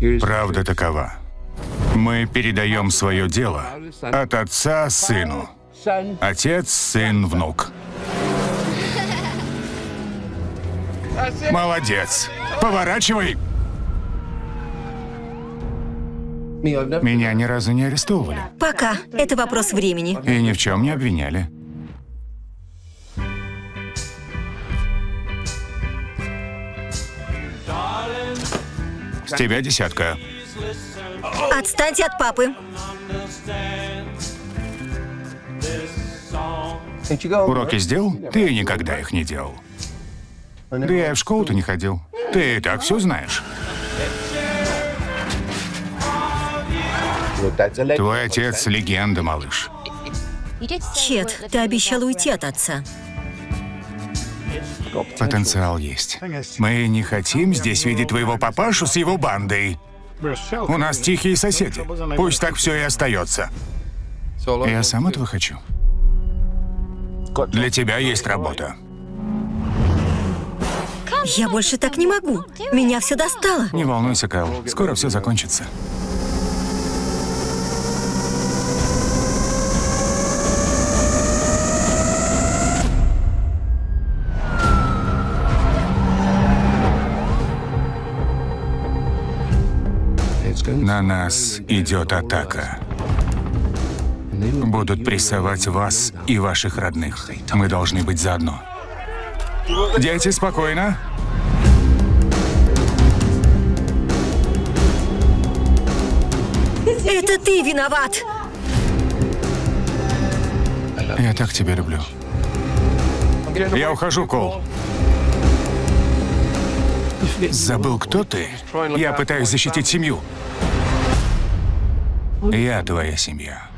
Правда такова. Мы передаем свое дело от отца сыну. Отец, сын, внук. Молодец. Поворачивай. Меня ни разу не арестовывали. Пока. Это вопрос времени. И ни в чем не обвиняли. С тебя 10. Отстаньте от папы. Уроки сделал? Ты никогда их не делал. Да я и в школу-то не ходил. Ты и так все знаешь. Твой отец — легенда, малыш. Чет, ты обещал уйти от отца. Потенциал есть. Мы не хотим здесь видеть твоего папашу с его бандой. У нас тихие соседи. Пусть так все и остается. Я сам этого хочу. Для тебя есть работа. Я больше так не могу. Меня все достало. Не волнуйся, Кэл. Скоро все закончится. На нас идет атака. Будут прессовать вас и ваших родных. Мы должны быть заодно. Дети, спокойно. Это ты виноват. Я так тебя люблю. Я ухожу, Кол. Забыл, кто ты? Я пытаюсь защитить семью. Я твоя семья.